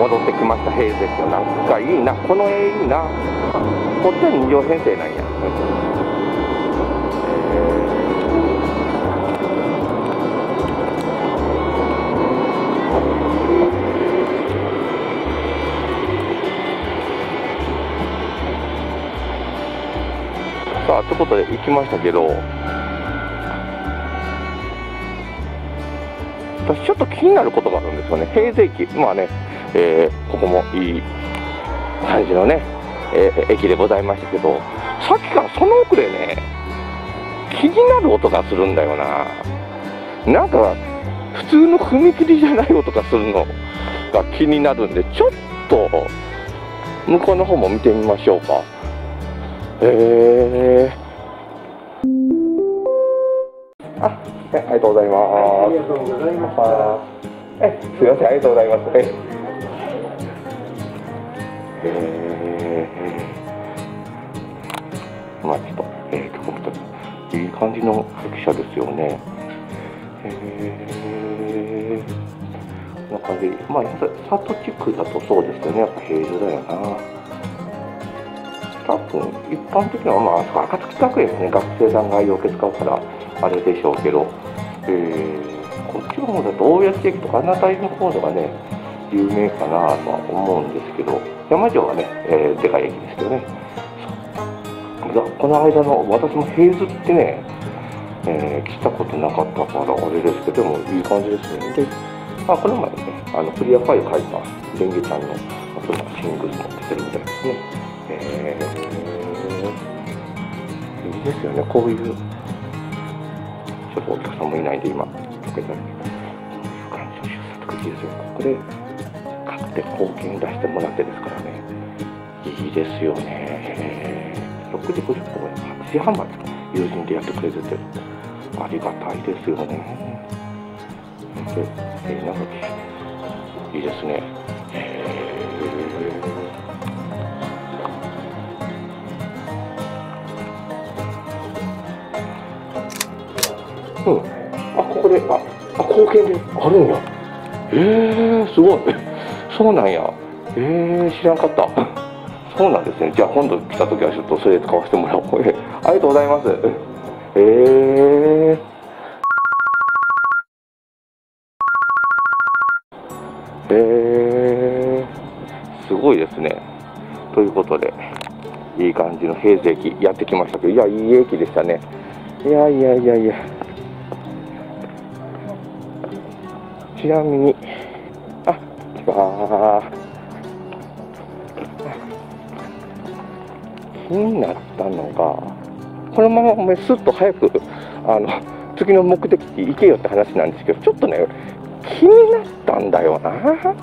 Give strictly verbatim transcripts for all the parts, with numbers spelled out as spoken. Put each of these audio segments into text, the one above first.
戻ってきました。平成よ。なんかいいな、この絵いいな。こっちはに両編成なんや。さあということで行きましたけど、私ちょっと気になることがあるんですよね。平成駅、まあね、えー、ここもいい感じのね、えー、駅でございましたけど、さっきからその奥でね、気になる音がするんだよな。なんか普通の踏切じゃない音がするのが気になるんで、ちょっと向こうの方も見てみましょうか。えーあ、ありがとうございます。ありがとうございました。え、すみません、ありがとうございます。え、えー、まあちょっと、えー、ここいい感じの駅舎ですよね。えー、こんな感じ。まあ里地区だとそうですよね。やっぱ平樹だよな。多分一般的にはまあ暁学園ですね。学生さんがよく使うからあれでしょうけど、えー、こっちの方だと大谷地駅とかあの辺りの方がね有名かなとは思うんですけど、山城はね、えー、でかい駅ですよね。この間の私も平樹ってね、えー、来たことなかったからあれですけど、でもいい感じですね。で、まあ、この前ね、あのクリアファイル書いたレンゲちゃんのそのシングルも出てるみたいですね。えー、いいですよね、こういう。ちょっとお客さんもいないんで今、こういう感じの出産とかいいですよ。ここで買って貢献出してもらってですからね、いいですよね。ろくじごじゅっぷん、はちじはんまで友人でやってくれてて、ありがたいですよね。で、えー、なんかいいですね。うん、あ、ここで、あ、あ、貢献であるんや。えー、すごい。そうなんや。えー、知らんかった。そうなんですね。じゃあ今度来た時はちょっとそれ使わせてもらおう。ありがとうございます。えー。えー、すごいですね。ということで、いい感じの平成駅やってきましたけど、いや、いい駅でしたね。いやいやいやいや。ちなみに、あ、わー、気になったのが、このままお前スッと早くあの次の目的地行けよって話なんですけど、ちょっとね気になったんだよな。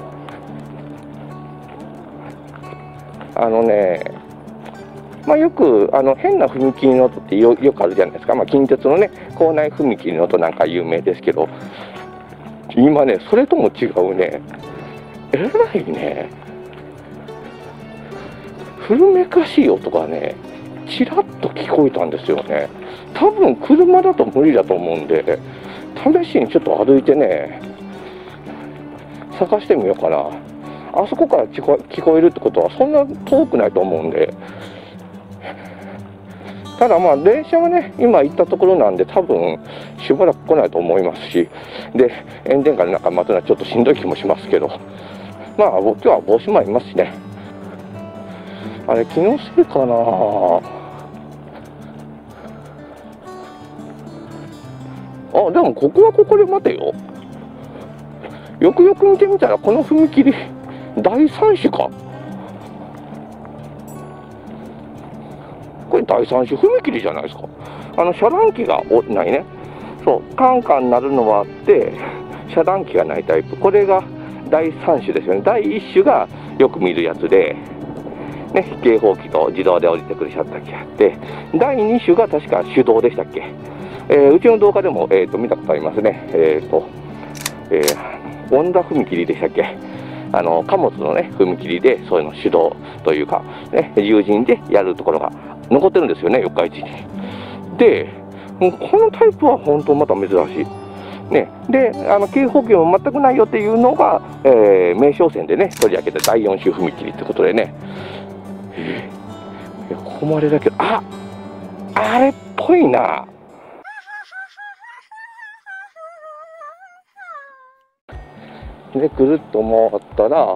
あのね、まあ、よくあの変な踏切の音って よ, よくあるじゃないですか。まあ、近鉄のね構内踏切の音なんか有名ですけど、今ねそれとも違うね、えらいね古めかしい音がねちらっと聞こえたんですよね。多分車だと無理だと思うんで、試しにちょっと歩いてね探してみようかな。あそこから聞こ聞こえるってことはそんな遠くないと思うんで。ただまあ電車はね今行ったところなんで多分しばらく来ないと思いますし、で炎天下でなんか待つのはちょっとしんどい気もしますけど、まあ今日は帽子もありますしね。あれ気のせいかな。あ、でもここはここで待てよ。よくよく見てみたらこの踏切だいさん種か。これだいさん種踏切じゃないですか。あの遮断機がないね。そうカンカン鳴るのはあって遮断機がないタイプ、これがだいさん種ですよね。だいいち種がよく見るやつで、ね、警報機と自動で降りてくるシャッター機があって、だいに種が確か手動でしたっけ。えー、うちの動画でも、えー、と見たことありますね。えっ、ー、と、えー、温田踏切でしたっけ。あの貨物のね踏切でそういうの手動というか、ね、友人でやるところが残ってるんですよね、四日市に。でこのタイプは本当また珍しい。 ね、で、あの警報器も全くないよっていうのが、えー、名称線でね、取り上げただいよん種踏切ってことでね、えー、いやここまでだけど、ああれっぽいな。で、ぐるっと回ったら、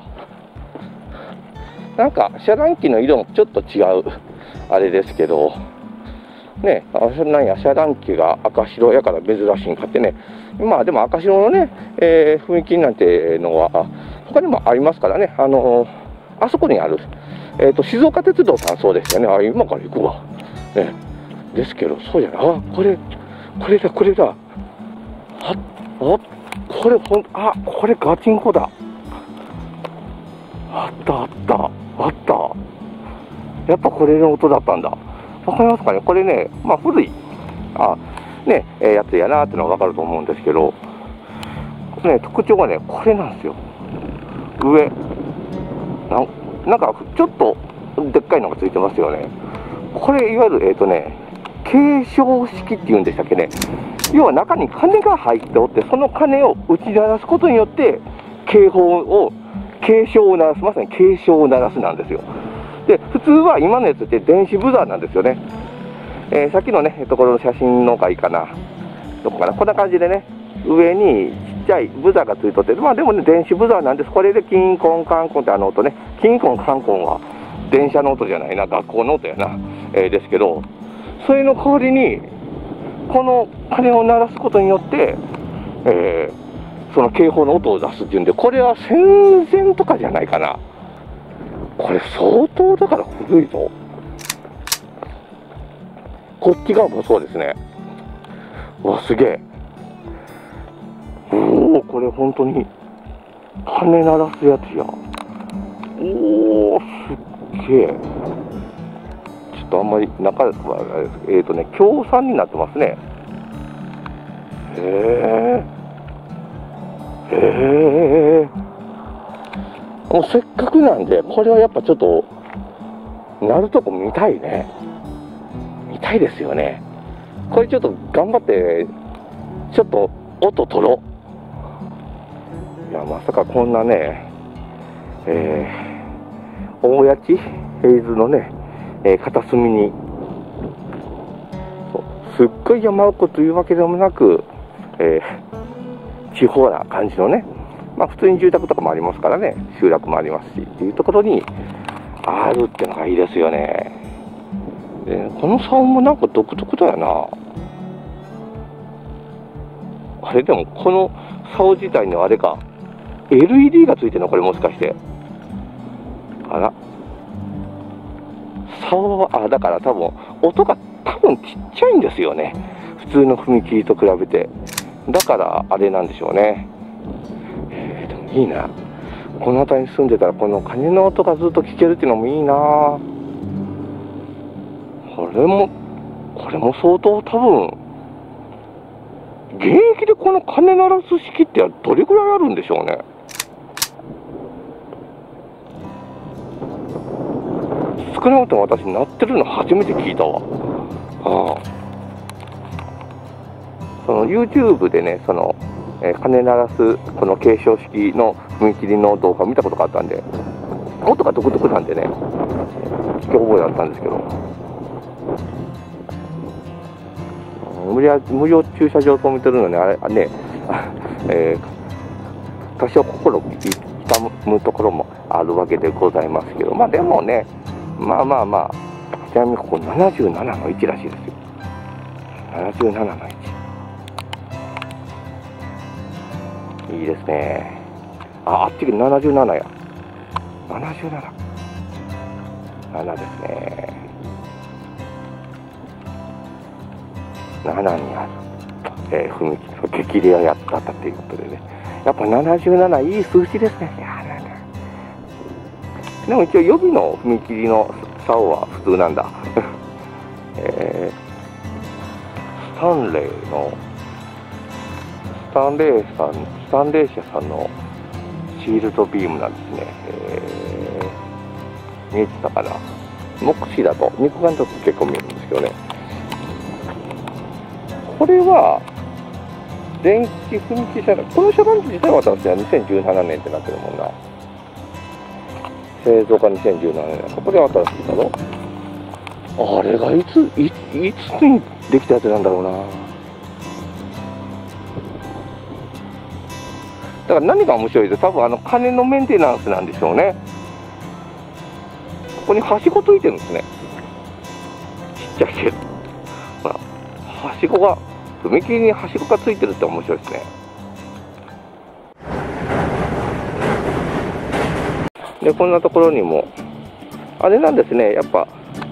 なんか遮断機の色もちょっと違う、あれですけど、ね、あなんや遮断機が赤白やから珍しいんかってね、まあでも赤白のね、えー、雰囲気なんてのは他にもありますからね、あのー、あそこにある、えーと、静岡鉄道さんそうですよね、あ今から行くわ、ね、ですけど、そうじゃない、あこれ、これだ、これだ、ああこれ、ほんあこれガチンコだ、あったあったあった、やっぱこれの音だったんだ。わかりますかね、これね、まあ古いあ、ねえー、やつやなってのが分かると思うんですけど、ね、特徴がね、これなんですよ、上な、なんかちょっとでっかいのがついてますよね、これ、いわゆる、えーとね、継承式っていうんでしたっけね、要は中に鐘が入っておって、その鐘を打ち鳴らすことによって、警報を、警鐘を鳴らす、まさに警鐘を鳴らすなんですよ。で普通は今のやつって電子ブザーなんですよね、えー、さっきのねところの写真の回かな、どこかな、こんな感じでね、上にちっちゃいブザーがついとって、まあでもね、電子ブザーなんです、これでキンコンカンコンってあの音ね、キンコンカンコンは電車の音じゃないな、学校の音やな、えー、ですけど、それの代わりに、この鐘を鳴らすことによって、えー、その警報の音を出すっていうんで、これは戦前とかじゃないかな。これ相当だから古いぞ。こっち側もそうですね。うわ、すげえ。おお、これ本当に鐘鳴らすやつや。おお、すっげえ。ちょっとあんまり中はえっとね、協賛になってますね。へえ。へえ。もうせっかくなんで、これはやっぱちょっと鳴るとこ見たいね。見たいですよね。これちょっと頑張ってちょっと音取ろう。いや、まさかこんなね、えー、大谷地平津のね、えー、片隅にすっごい山奥というわけでもなく、えー、地方な感じのね、まあ、普通に住宅とかもありますからね、集落もありますしっていうところにあるってのがいいですよね。でこの竿もなんか独特だよな。あれでもこの竿自体のあれか エルイーディー がついてるの、これもしかして。あら、竿はあだから多分音が多分ちっちゃいんですよね、普通の踏切と比べて。だからあれなんでしょうね。えー、でもいいな、この辺りに住んでたらこの鐘の音がずっと聞けるっていうのもいいな。これもこれも相当多分現役でこの鐘鳴らす式ってどれくらいあるんでしょうね。少なくとも私鳴ってるの初めて聞いたわ。ああ、その YouTube でね、その、えー、鐘鳴らすこの継承式の踏切の動画を見たことがあったんで、音が独特なんでね、聞き覚えだったんですけど、無料無料駐車場と見てるのに、あれね、えー、多少心痛むところもあるわけでございますけど、まあでもね、まあまあまあ、ちなみにここななじゅうななのいちらしいですよ。ななじゅうななのいち。いいですね。あ、あっちがななじゅうななや。ななじゅうなな。ななですね。ななにある、えー、踏切の激レアやったっていうことでね。やっぱななじゅうなないい数字ですね。いやー、なんだ。でも一応予備の踏切の竿は普通なんだ。えー、スタンレーのスタンレーさんスタンレー社さんのシールドビームなんですね。えー、見えてたかな。目視だと肉眼だと結構見えるんですけどね。これは電気踏切遮断、この遮断機自体は私はにせんじゅうななねんってなってるもんな。製造がにせんじゅうななねん。ここで新しいだろ。あれがいつ、い、いつにできたやつなんだろうな。だから何が面白いって、多分あの金のメンテナンスなんでしょうね。ここにはしごついてるんですね。ちっちゃいけど。ほら、はしごが、踏切にはしごがついてるって面白いですね。で、こんなところにも、あれなんですね、やっぱ、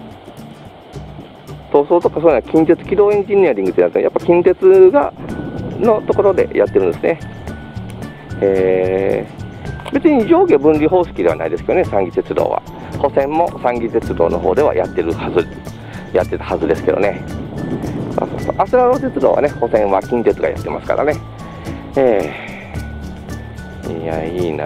塗装とかそういうのは近鉄軌道エンジニアリングってやつは、やっぱ近鉄が、のところでやってるんですね。えー、別に上下分離方式ではないですけどね、三岐鉄道は。保線も三岐鉄道の方ではやってるはず、やってたはずですけどね。そうそうそう、アスラロ鉄道はね、保線は近鉄がやってますからね。えー、いや、いいな。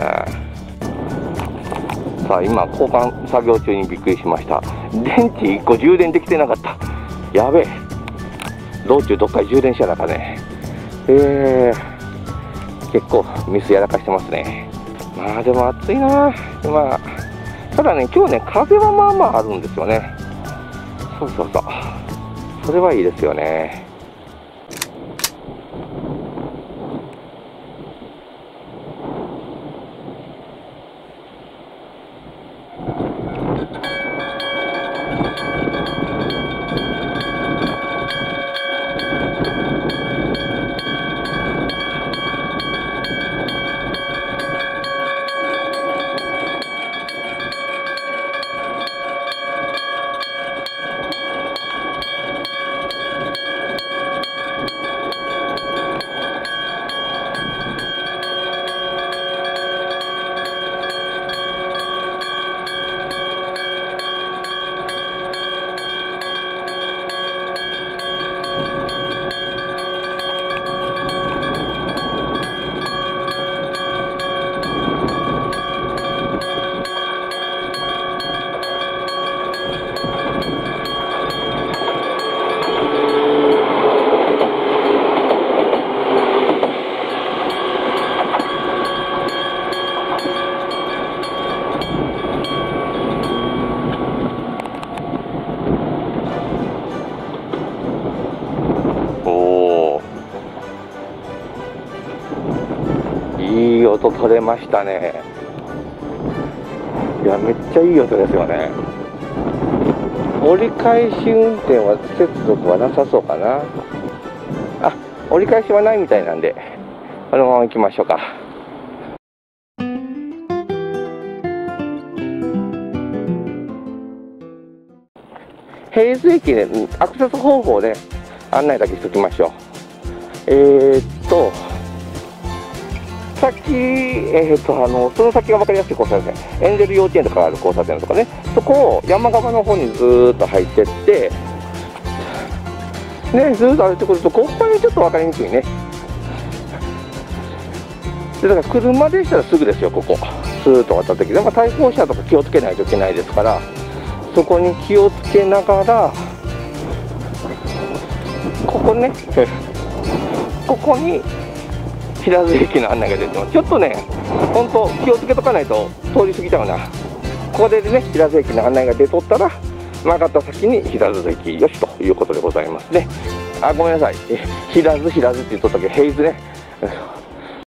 さあ、今、交換作業中にびっくりしました。電池いっこ充電できてなかった。やべえ。道中どっかで充電しやなかね。えー、結構ミスやらかしてますね。まあでも暑いな。まあ、ただね、今日ね、風はまあまああるんですよね。そうそうそう。それはいいですよね。いい音取れましたね。いや、めっちゃいい音ですよね。折り返し運転は接続はなさそうかな。あ、折り返しはないみたいなんで、このまま行きましょうか。平津駅でアクセス方法で案内だけしておきましょう。えー、っとさっき、えー、っとあのその先が分かりやすい交差点、エンゼル幼稚園とかある交差点とかね、そこを山側の方にずーっと入ってって、ね、ずーっと歩いてくると、ここにちょっと分かりにくいね。でだから車でしたらすぐですよ、ここ、スーッと渡った時で、まあ、対向車とか気をつけないといけないですから、そこに気をつけながら、ここね、ここに平津駅の案内が出てます。ちょっとね、本当気をつけとかないと通り過ぎちゃうな。ここでね、平津駅の案内が出とったら、曲がった先に平津駅よしということでございますね。あ、ごめんなさい。平津、平津って言っとったけど、平津ね。